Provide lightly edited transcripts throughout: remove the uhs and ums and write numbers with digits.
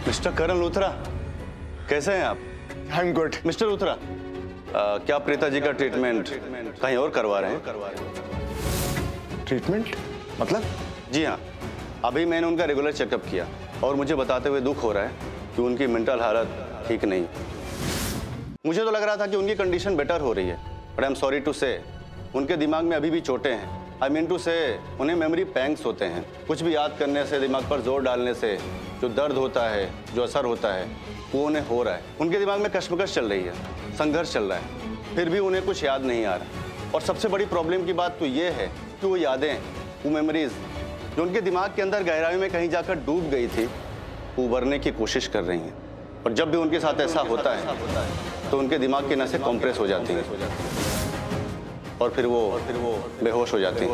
Mister Karan Luthra, कैसे हैं आप? I am good. Mister Luthra, क्या प्रीता जी का ट्रीटमेंट कहीं और करवा रहे हैं? ट्रीटमेंट मतलब? जी हाँ, अभी मैंने उनका रेगुलर चेकअप किया और मुझे बताते हुए दुख हो रहा है कि उनकी मेंटल हालत ठीक नहीं। मुझे तो लग रहा था कि उनकी कंडीशन बेटर हो रही है, but I am sorry to say उनके दिमाग में अभी भी चोटें हैं। आई मीन टू से उन्हें मेमोरी पैंग्स होते हैं। कुछ भी याद करने से, दिमाग पर जोर डालने से जो दर्द होता है, जो असर होता है, वो उन्हें हो रहा है। उनके दिमाग में कश्मकश चल रही है, संघर्ष चल रहा है, फिर भी उन्हें कुछ याद नहीं आ रहा। और सबसे बड़ी प्रॉब्लम की बात तो ये है कि वो यादें, वो मेमोरीज जो उनके दिमाग के अंदर गहराई में कहीं जाकर डूब गई थी, वो उभरने की कोशिश कर रही हैं। और जब भी उनके साथ ऐसा होता है तो उनके दिमाग की नसें कॉम्प्रेस हो जाती हैं और फिर वो बेहोश हो जाती हैं।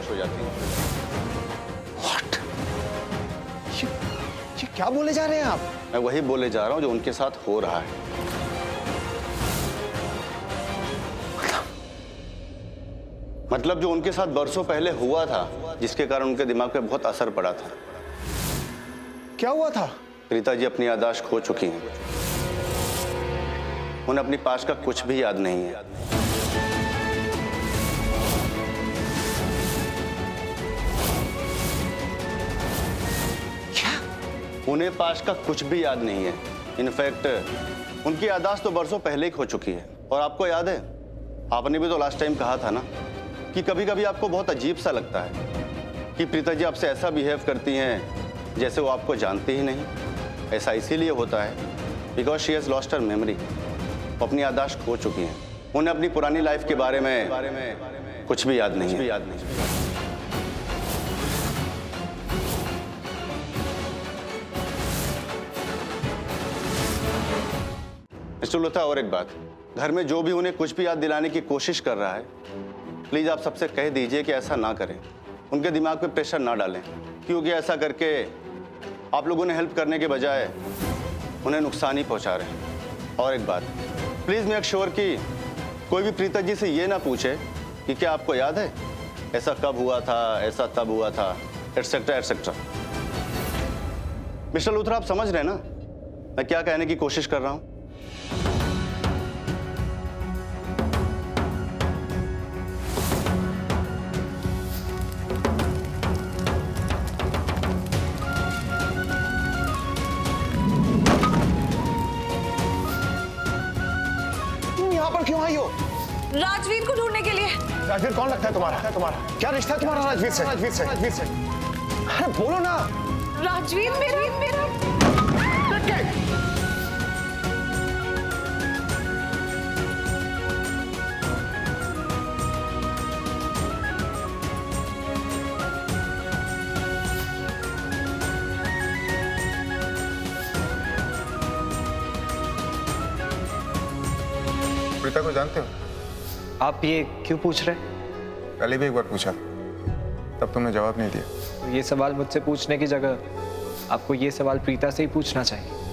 What? ये क्या बोले जा रहे हैं आप? मैं वही बोले जा रहा हूँ जो उनके साथ हो रहा है। मतलब जो उनके साथ बरसों पहले हुआ था, जिसके कारण उनके दिमाग पे बहुत असर पड़ा था। क्या हुआ था? प्रीता जी अपनी याददाश्त खो चुकी हैं। उन्हें अपनी पास्ट का कुछ भी याद नहीं है। क्या? उन्हें पास्ट का कुछ भी याद नहीं है। इनफैक्ट उनकी याददाश्त तो बरसों पहले ही खो चुकी है। और आपको याद है, आपने भी तो लास्ट टाइम कहा था ना कि कभी कभी आपको बहुत अजीब सा लगता है कि प्रीता जी आपसे ऐसा बिहेव करती हैं जैसे वो आपको जानती ही नहीं। ऐसा इसीलिए होता है because she has lost her memory. वो अपनी याददाश्त खो चुकी हैं। उन्हें अपनी पुरानी लाइफ के बारे में कुछ भी याद नहीं है। मिस्टर लूथरा, और एक बात, घर में जो भी उन्हें कुछ भी याद दिलाने की कोशिश कर रहा है, प्लीज आप सबसे कह दीजिए कि ऐसा ना करें। उनके दिमाग पे प्रेशर ना डालें, क्योंकि ऐसा करके आप लोग उन्हें हेल्प करने के बजाय उन्हें नुकसान ही पहुंचा रहे हैं। और एक बात, प्लीज मेक श्योर कि कोई भी प्रीता जी से ये ना पूछे कि क्या आपको याद है ऐसा कब हुआ था, ऐसा तब हुआ था, एटसेट्रा एटसेट्रा। मिस्टर लूथरा, आप समझ रहे हैं ना मैं क्या कहने की कोशिश कर रहा हूं? क्यों आई हो? राजवीर को ढूंढने के लिए। राजवीर कौन लगता है तुम्हारा? क्या रिश्ता है तुम्हारा राजवीर से? अरे बोलो ना। राजवीर मेरा प्रीता को जानते हो? आप ये क्यों पूछ रहे? पहले भी एक बार पूछा, तब तुमने जवाब नहीं दिया। तो ये सवाल मुझसे पूछने की जगह आपको ये सवाल प्रीता से ही पूछना चाहिए।